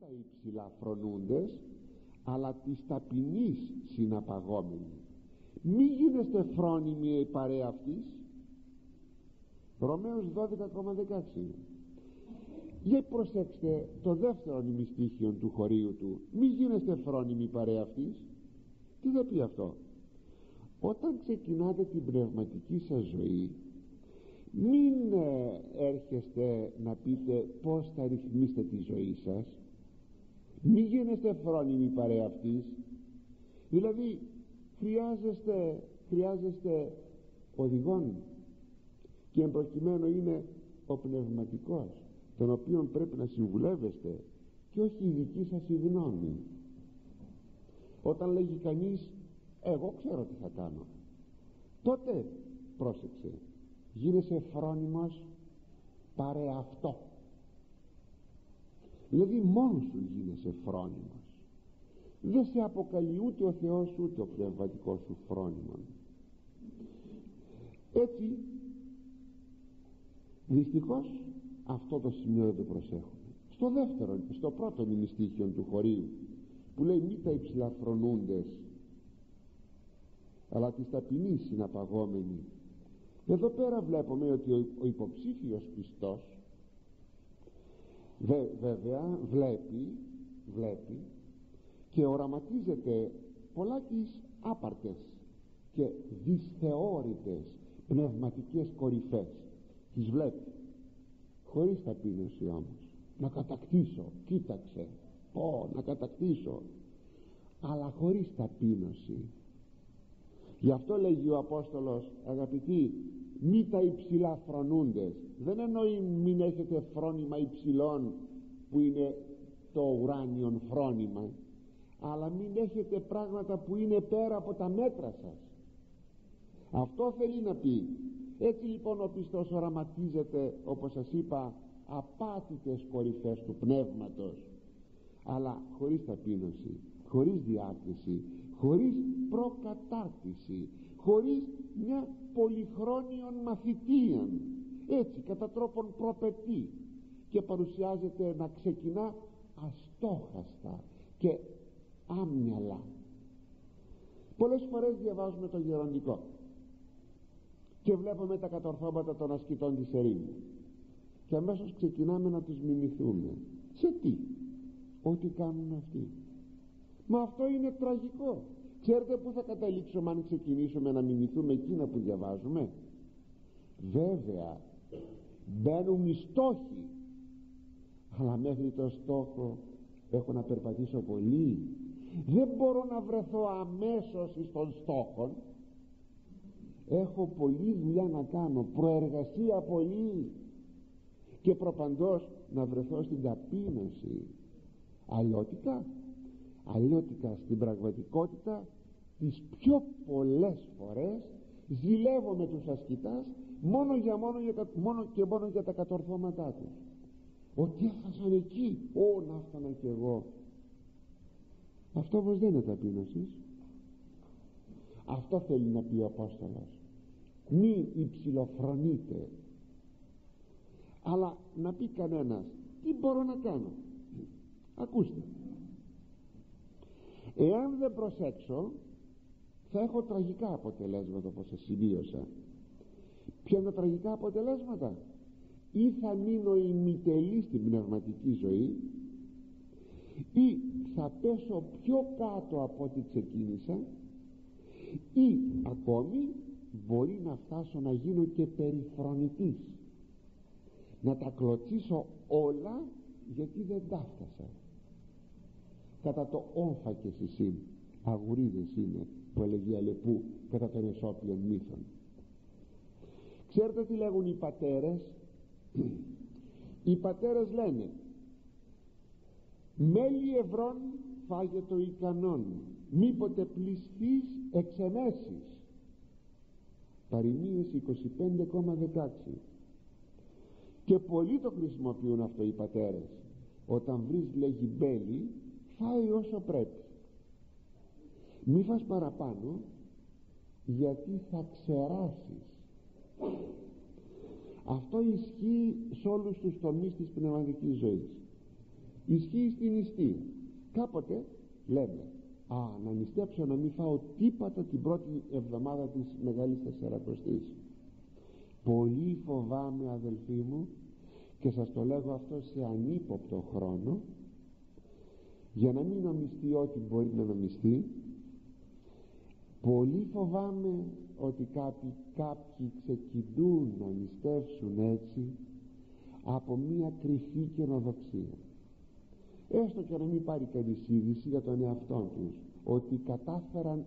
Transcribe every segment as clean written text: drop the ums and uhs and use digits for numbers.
τα υψηλά φρονούντες, αλλά της ταπεινής συναπαγόμενοι. Μη γίνεστε φρόνιμοι η παρέα αυτής. Ρωμαίος 12,16. Για προσέξτε το δεύτερο νημιστήχιο του χωρίου του. Μη γίνεστε φρόνιμοι η παρέα αυτής. Τι θα πει αυτό? Όταν ξεκινάτε την πνευματική σας ζωή, μην έρχεστε να πείτε πως θα ρυθμίσετε τη ζωή σας. Μη γίνεστε φρόνιμοι παρέα αυτής. Δηλαδή χρειάζεστε οδηγόν, και εμπροκειμένου είναι ο πνευματικός, τον οποίον πρέπει να συμβουλεύεστε, και όχι η δική σας η γνώμη. Όταν λέγει κανείς εγώ ξέρω τι θα κάνω, τότε πρόσεξε, γίνεσαι φρόνιμος πάρε αυτό. Δηλαδή μόνος σου γίνεσαι φρόνιμος. Δεν σε αποκαλεί ούτε ο Θεός ούτε ο πνευματικός σου φρόνιμον. Έτσι δυστυχώς αυτό το σημείο δεν το προσέχουμε. Στο πρώτο νημιστήχιο του χωρίου που λέει μη τα υψηλαφρονούντες, αλλά της ταπεινής συναπαγόμενοι. Εδώ πέρα βλέπουμε ότι ο υποψήφιος πιστός βέβαια βλέπει και οραματίζεται πολλάκις άπαρτες και δυσθεώρητες πνευματικές κορυφές. Τις βλέπει χωρίς ταπείνωση όμως. Να κατακτήσω, κοίταξε, να κατακτήσω, αλλά χωρίς ταπείνωση. Γι' αυτό λέγει ο Απόστολος, αγαπητοί, μη τα υψηλά φρονούντες. Δεν εννοεί μην έχετε φρόνημα υψηλών που είναι το ουράνιον φρόνημα, αλλά μην έχετε πράγματα που είναι πέρα από τα μέτρα σας. Αυτό θέλει να πει. Έτσι λοιπόν ο πιστός οραματίζεται, όπως σας είπα, απάτητες κορυφές του πνεύματος, αλλά χωρίς ταπείνωση, χωρίς διάκριση, χωρίς προκατάρτιση, χωρίς μια πολυχρόνιον μαθητείαν, έτσι κατά τρόπον προπετή, και παρουσιάζεται να ξεκινά αστόχαστα και άμυαλα. Πολλές φορές διαβάζουμε το γεροντικό και βλέπουμε τα κατορθώματα των ασκητών της ερήμου και αμέσως ξεκινάμε να τους μιμηθούμε. Σε τι? Ό,τι κάνουν αυτοί. Μα αυτό είναι τραγικό. Ξέρετε που θα καταλήξουμε αν ξεκινήσουμε να μιμηθούμε εκείνα που διαβάζουμε? Βέβαια μπαίνουν οι στόχοι, αλλά μέχρι το στόχο έχω να περπατήσω πολύ. Δεν μπορώ να βρεθώ αμέσως στον στόχο. Έχω πολλή δουλειά να κάνω, προεργασία πολύ, και προπαντός να βρεθώ στην ταπείνωση. Αλλιώτικα στην πραγματικότητα τις πιο πολλές φορές ζηλεύω τους ασκητάς μόνο για τα κατορθώματά τους. Ότι έφτασαν εκεί, να έφτανα κι εγώ. Αυτό όμως δεν είναι ταπείνωση. Αυτό θέλει να πει ο Απόστολος. Μη υψηλοφρονείτε. Αλλά να πει κανένας, τι μπορώ να κάνω? Ακούστε, εάν δεν προσέξω θα έχω τραγικά αποτελέσματα, όπως σας σημείωσα. Ποια είναι τα τραγικά αποτελέσματα? Ή θα μείνω ημιτελή στην πνευματική ζωή, ή θα πέσω πιο κάτω από ό,τι ξεκίνησα, ή ακόμη μπορεί να φτάσω να γίνω και περιφρονητής, να τα κλωτσίσω όλα γιατί δεν τα φτάσα. Κατά το όμφακες εσύ αγουρίδες είναι, που έλεγε Αλεπού κατά των Αισόπιων μύθων. Ξέρετε τι λέγουν οι πατέρες? Οι πατέρες λένε μέλι ευρών φάγε το ικανόν, μήποτε πλησθείς εξενέσεις. Παροιμίες 25,16. Και πολλοί το χρησιμοποιούν αυτό οι πατέρες. Όταν βρεις, λέγει, μπέλι, φάει όσο πρέπει, μη φας παραπάνω, γιατί θα ξεράσεις. Αυτό ισχύει σε όλους τους τομείς της πνευματικής ζωής. ισχύει στην νηστεία. Κάποτε λέμε να νηστέψω να μην φάω τίποτα την πρώτη εβδομάδα της Μεγάλης Τεσσαρακοστής. Πολύ φοβάμαι, αδελφοί μου, και σας το λέγω αυτό σε ανύποπτο χρόνο, για να μην νομιστεί ό,τι μπορεί να νομιστεί. Πολύ φοβάμαι ότι κάποιοι ξεκινούν να νηστεύσουν έτσι από μία κρυφή καινοδοξία, έστω και να μην πάρει κανείς είδηση για τον εαυτό τους ότι κατάφεραν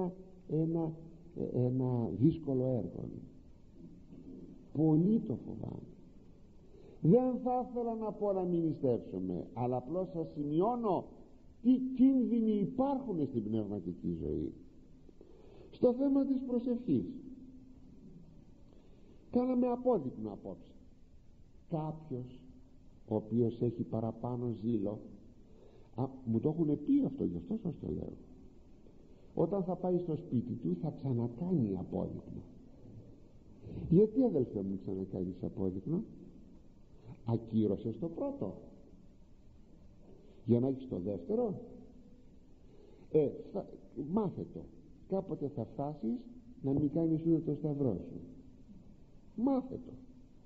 ένα δύσκολο έργο. Πολύ το φοβάμαι. Δεν θα ήθελα να πω να μην νηστεύσουμε, αλλά απλώς σας σημειώνω τι κίνδυνοι υπάρχουν στην πνευματική ζωή. Στο θέμα της προσευχής κάναμε απόδεικμα απόψε. Κάποιος ο οποίος έχει παραπάνω ζήλο, μου το έχουν πει αυτό, γι' αυτό σας το λέω, όταν θα πάει στο σπίτι του θα ξανακάνει απόδεικμα. Γιατί, αδελφέ μου, ξανακάνεις απόδεικμα? Ακύρωσες το πρώτο για να έχεις το δεύτερο. Μάθε το. Κάποτε θα φτάσεις να μην κάνεις ούτε το σταυρό σου. Μάθε το.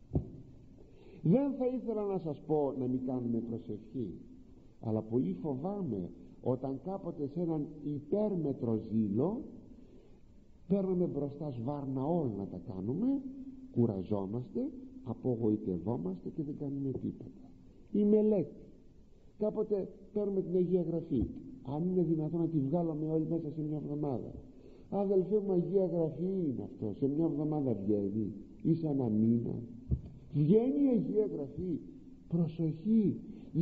Δεν θα ήθελα να σας πω να μην κάνουμε προσευχή, αλλά πολύ φοβάμαι όταν κάποτε σε έναν υπέρμετρο ζήλο παίρνουμε μπροστά σβάρνα όλα να τα κάνουμε, κουραζόμαστε, απογοητευόμαστε και δεν κάνουμε τίποτα. Η μελέτη, κάποτε παίρνουμε την Αγία Γραφή, αν είναι δυνατόν να τη βγάλουμε όλοι μέσα σε μια εβδομάδα. Αδελφέ μου, Αγία Γραφή είναι αυτό, σε μια εβδομάδα βγαίνει ή σε ένα μήνα? Βγαίνει η Αγία Γραφή. Προσοχή,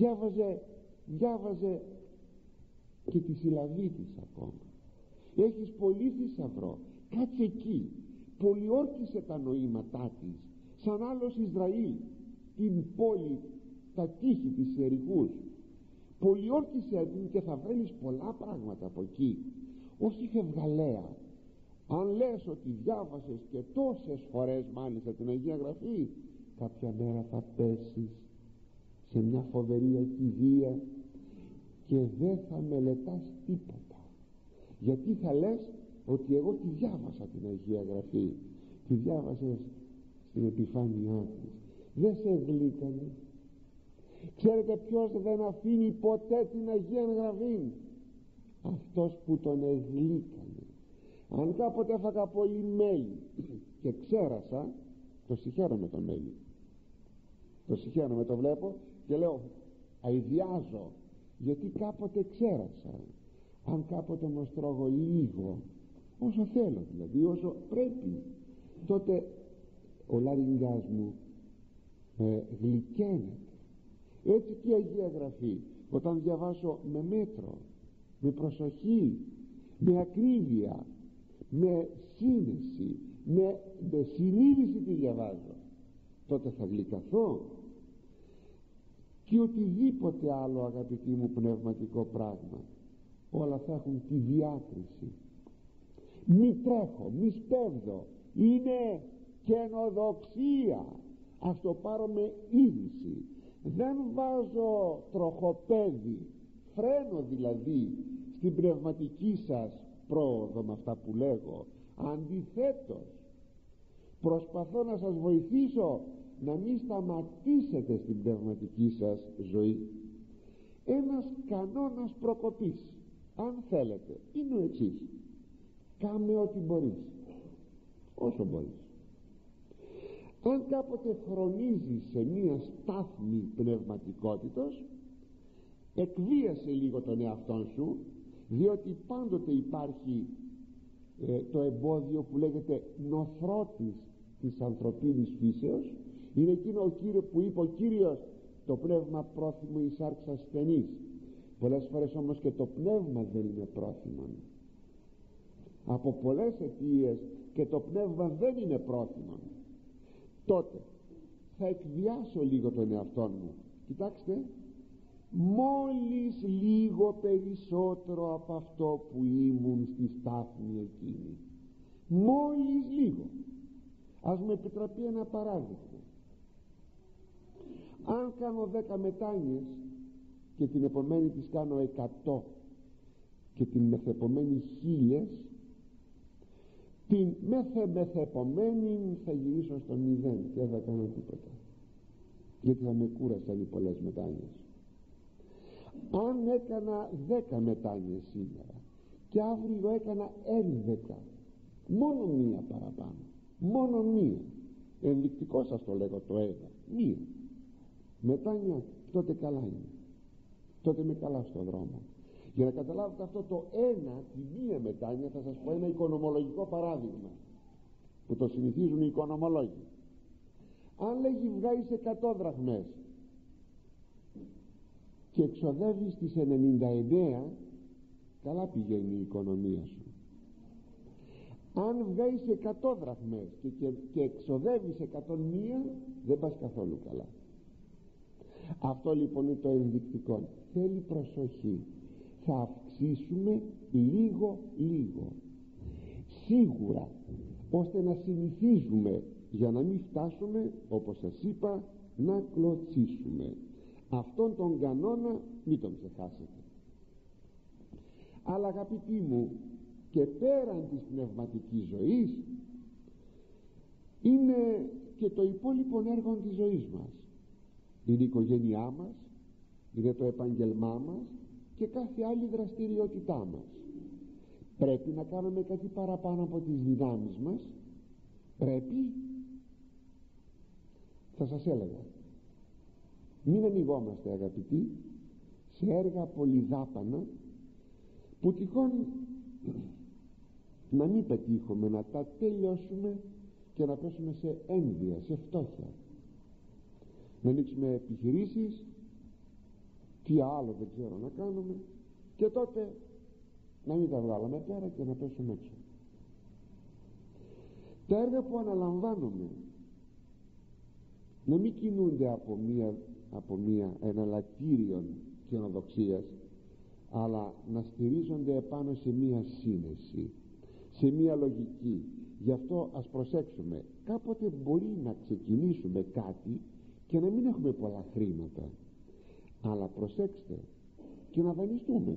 διάβαζε και τη συλλαβή της ακόμα. Έχεις πολύ θησαυρό, κάτσε εκεί, πολιόρκησε τα νοήματά της σαν άλλος Ισραήλ την πόλη, τα τείχη της Ιεριχούς. Πολιόρκησε την και θα βρεις πολλά πράγματα από εκεί, όχι φευγαλαία. Αν λες ότι διάβασες και τόσες φορές μάλιστα την Αγία Γραφή, κάποια μέρα θα πέσεις σε μια φοβερή ακηδεία και δεν θα μελετάς τίποτα, γιατί θα λες ότι εγώ τη διάβασα την Αγία Γραφή. Τη διάβασες στην επιφάνειά της, δεν σε γλύκανε. Ξέρετε ποιος δεν αφήνει ποτέ την Αγία Γραφή? Αυτός που τον εγλύκανε. Αν κάποτε έφαγα πολύ μέλι και ξέρασα, το συγχαίρομαι το μέλι, το συγχαίρομαι, το βλέπω και λέω αηδιάζω, γιατί κάποτε ξέρασα. Αν κάποτε όμως τρώγω λίγο, όσο θέλω δηλαδή, όσο πρέπει, τότε ο λαρυγγάς μου γλυκαίνεται. Έτσι και η Αγία Γραφή, όταν διαβάσω με μέτρο, με προσοχή, με ακρίβεια, με σύνεση, με συνείδηση τη διαβάζω, τότε θα γλυκαθώ. Και οτιδήποτε άλλο, αγαπητοί μου, πνευματικό πράγμα, όλα θα έχουν τη διάκριση. Μη τρέχω, μη σπέβδω, είναι καινοδοξία, ας το πάρω με είδηση. Δεν βάζω τροχοπέδι, φρένο δηλαδή στην πνευματική σας πρόοδο με αυτά που λέγω. Αντιθέτως, προσπαθώ να σας βοηθήσω να μην σταματήσετε στην πνευματική σας ζωή. Ένας κανόνας προκοπής, αν θέλετε, είναι ο εξής: κάμε ό,τι μπορείς, όσο μπορείς. Αν κάποτε χρονίζεις σε μία στάθμη πνευματικότητος, εκβίασε λίγο τον εαυτόν σου, διότι πάντοτε υπάρχει το εμπόδιο που λέγεται νοθρότης της ανθρωπίνης φύσεως. Είναι εκείνο που είπε ο Κύριος, το πνεύμα πρόθυμο εις σάρξ ασθενής. Πολλές φορές όμως και το πνεύμα δεν είναι πρόθυμο, από πολλές αιτίες, και το πνεύμα δεν είναι πρόθυμο. Τότε θα εκβιάσω λίγο τον εαυτό μου. Κοιτάξτε, μόλις λίγο περισσότερο από αυτό που ήμουν στη στάθμη εκείνη, μόλις λίγο. Ας μου επιτραπεί ένα παράδειγμα. Αν κάνω 10 μετάνοιες και την επομένη της κάνω 100 και την μεθεπομένη 1000, την μεθεπομένη θα γυρίσω στο 0 και δεν θα κάνω τίποτα, γιατί θα με κούρασαν οι πολλές μετάνοιες. Αν έκανα 10 μετάνοιες σήμερα και αύριο έκανα 11, μόνο μία παραπάνω, μόνο μία, ενδεικτικό σας το λέγω το ένα, μία μετάνοια, τότε καλά είναι, τότε είμαι καλά στον δρόμο. Για να καταλάβετε αυτό το ένα, τη μία μετάνοια, θα σας πω ένα οικονομολογικό παράδειγμα που το συνηθίζουν οι οικονομολόγοι. Αν λέγει βγάζεις 100 δραχμές και εξοδεύεις τις 99, καλά πηγαίνει η οικονομία σου. Αν βγάζεις 100 δραχμές και εξοδεύεις 101, δεν πας καθόλου καλά. Αυτό λοιπόν είναι το ενδεικτικό. Θέλει προσοχή. Θα αυξήσουμε λίγο σίγουρα, ώστε να συνηθίζουμε, για να μην φτάσουμε, όπως σας είπα, να κλωτσίσουμε. Αυτόν τον κανόνα μην τον ξεχάσετε. Αλλά αγαπητοί μου, και πέραν της πνευματικής ζωής είναι και το υπόλοιπο έργο της ζωής μας. Είναι η οικογένειά μας, είναι το επάγγελμά μας και κάθε άλλη δραστηριότητά μας. Πρέπει να κάνουμε κάτι παραπάνω από τις δυνάμεις μας. Πρέπει. Θα σας έλεγα, μην ανοιγόμαστε αγαπητοί σε έργα πολυδάπανα που τυχόν να μην πετύχουμε, να τα τελειώσουμε και να πέσουμε σε ένδυα, σε φτώχεια. Να ανοίξουμε επιχειρήσεις, τι άλλο δεν ξέρω να κάνουμε, και τότε να μην τα βγάλαμε πέρα και να πέσουμε έξω. Τα έργα που αναλαμβάνουμε να μην κινούνται από μία εναλλακτήριον καινοδοξίας, αλλά να στηρίζονται επάνω σε μία σύνεση, σε μία λογική. Γι' αυτό ας προσέξουμε, κάποτε μπορεί να ξεκινήσουμε κάτι και να μην έχουμε πολλά χρήματα, αλλά προσέξτε και να δανειστούμε.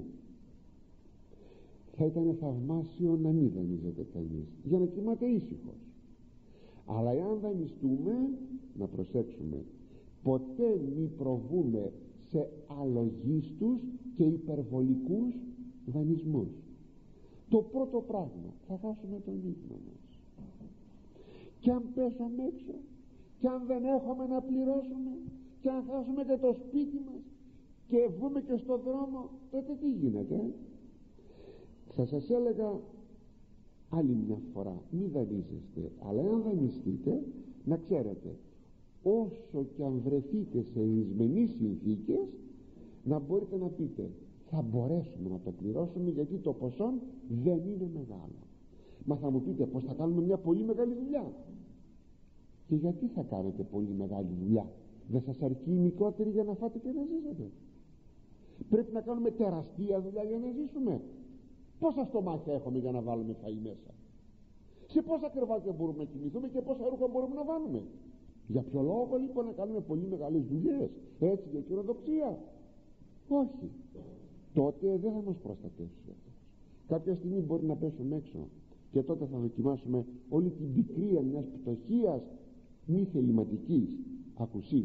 Θα ήταν θαυμάσιο να μην δανείζεται κανείς, για να κοιμάται ήσυχος. Αλλά εάν δανειστούμε, να προσέξουμε, ποτέ μη προβούμε σε αλογίστους και υπερβολικούς δανεισμούς. Το πρώτο πράγμα, θα χάσουμε τον ύπνο μας. Και αν πέσουμε έξω, και αν δεν έχουμε να πληρώσουμε, και αν χάσουμε και το σπίτι μας και βγούμε και στο δρόμο, τότε τι γίνεται? Θα σας έλεγα άλλη μια φορά, μη δανείζεστε, αλλά αν δανειστείτε, να ξέρετε, όσο και αν βρεθείτε σε δυσμενείς συνθήκες, να μπορείτε να πείτε, θα μπορέσουμε να το πληρώσουμε, γιατί το ποσό δεν είναι μεγάλο. Μα θα μου πείτε, πως θα κάνουμε μια πολύ μεγάλη δουλειά? Και γιατί θα κάνετε πολύ μεγάλη δουλειά? Δεν σας αρκεί η μικρότερη για να φάτε και να ζήσετε? Πρέπει να κάνουμε τεραστία δουλειά για να ζήσουμε? Πόσα στομάχια έχουμε για να βάλουμε φαΐ μέσα? Σε πόσα κρεβάτια μπορούμε να κοιμηθούμε και πόσα ρούχα μπορούμε να βάλουμε? Για ποιο λόγο λοιπόν να κάνουμε πολύ μεγάλες δουλειές, έτσι, για χειροδοξία? Όχι. Τότε δεν θα μας προστατεύσει αυτός. Κάποια στιγμή μπορεί να πέσουμε έξω και τότε θα δοκιμάσουμε όλη την πικρία μιας πτωχίας μη θεληματικής ακουσίου.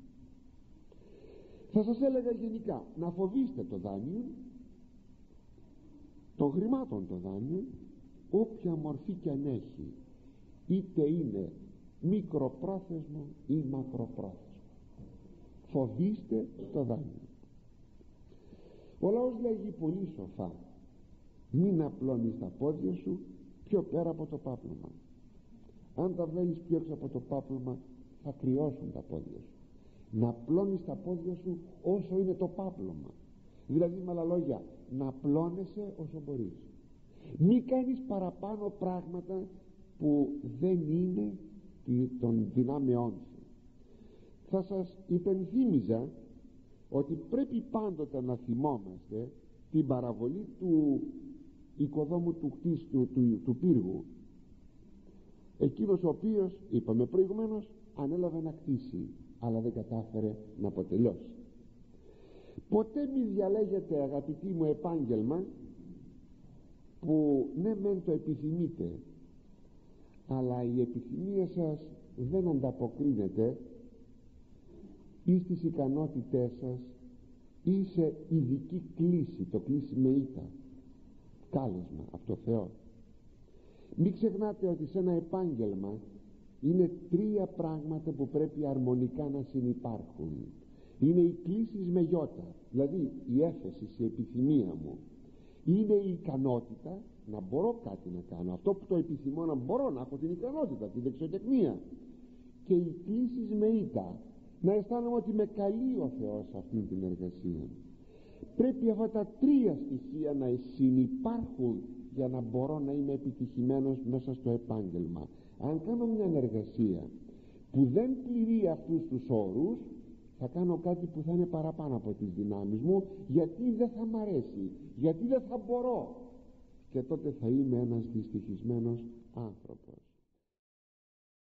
Θα σας έλεγα γενικά να φοβήστε το δάνειο, των χρημάτων το δάνειο, όποια μορφή και αν έχει, είτε είναι μικροπρόθεσμο ή μακροπρόθεσμο. Φοβήστε το δάνειο. Ο λαός λέγει πολύ σοφά, μην απλώνεις τα πόδια σου πιο πέρα από το πάπλωμα. Αν τα βγάλεις πιο έξω από το πάπλωμα, θα κρυώσουν τα πόδια σου. Να απλώνεις τα πόδια σου όσο είναι το πάπλωμα, δηλαδή με άλλα λόγια, να απλώνεσαι όσο μπορείς. Μη κάνεις παραπάνω πράγματα που δεν είναι των δυνάμεών σου. Θα σας υπενθύμιζα ότι πρέπει πάντοτε να θυμόμαστε την παραβολή του οικοδόμου του πύργου, εκείνος ο οποίος, είπαμε προηγουμένως, ανέλαβε να κτίσει, αλλά δεν κατάφερε να αποτελειώσει. Ποτέ μη διαλέγετε, αγαπητοί μου, επάγγελμα που ναι μεν το επιθυμείτε, αλλά η επιθυμία σας δεν ανταποκρίνεται ή στις ικανότητές σας ή σε ειδική κλίση, το κλίση με ήττα, κάλεσμα από το Θεό. Μην ξεχνάτε ότι σε ένα επάγγελμα είναι τρία πράγματα που πρέπει αρμονικά να συνυπάρχουν. Είναι η κλίση με γιώτα, δηλαδή η έφεση, η επιθυμία μου. Είναι η ικανότητα να μπορώ κάτι να κάνω, αυτό που το επιθυμώ, να μπορώ να έχω την ικανότητα, τη δεξιοτεχνία. Και η κλίση με ήττα, να αισθάνομαι ότι με καλεί ο Θεός σε αυτήν την εργασία. Πρέπει αυτά τα τρία στοιχεία να συνυπάρχουν για να μπορώ να είμαι επιτυχημένος μέσα στο επάγγελμα. Αν κάνω μια εργασία που δεν πληρεί αυτούς τους όρους, θα κάνω κάτι που θα είναι παραπάνω από τις δυνάμεις μου, γιατί δεν θα μ' αρέσει, γιατί δεν θα μπορώ, και τότε θα είμαι ένας δυστυχισμένος άνθρωπος.